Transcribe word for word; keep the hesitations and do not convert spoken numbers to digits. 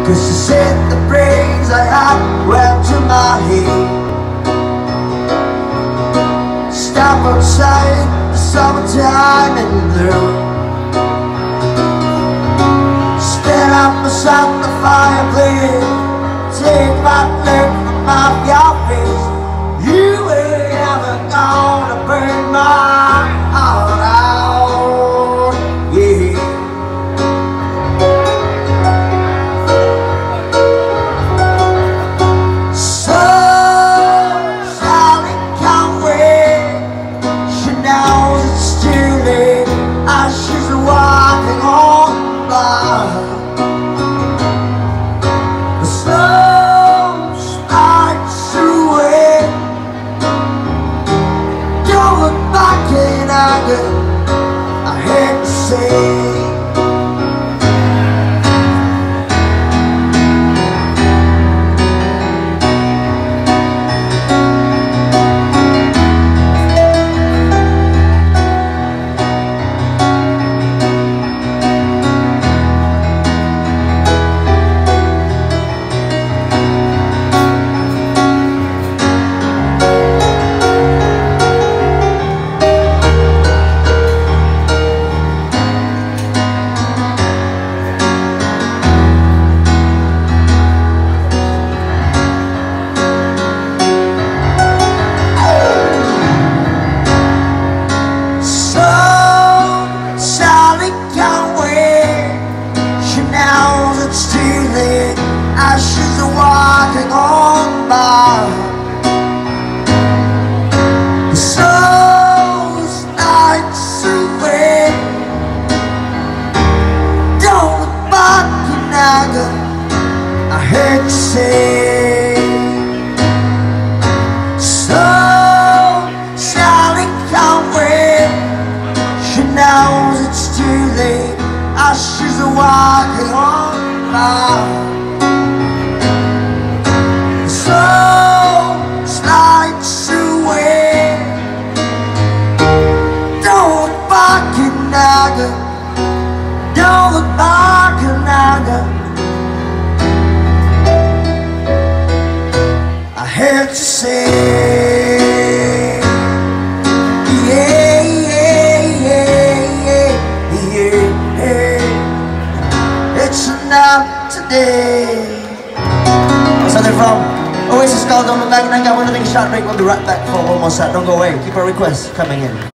Cause she said the brains I had went to my head. Stop outside the summertime in blue. Stand up beside the fireplace. Take my look from off your face. You ain't ever gonna burn my heart out, yeah. So, Sally, come wait. She knows it's too late, as she's walking on by. The snow starts to wet. Don't look back in anger, I hate to say. It's too late, as she's walking on by. The soul's nights away. Don't look back in anger, I hate to say. So, Sally, can't wait. She knows it's too late, as she's walking on. The soul slides away. Don't look back in anger. Don't look back in anger. I hate to say, yeah, yeah, yeah, yeah, yeah, yeah. It's enough today. Where's that from? Oasis called Don't Look Back. And I got one thing shot break. We'll be right back for one more set. Don't go away. Keep our requests coming in.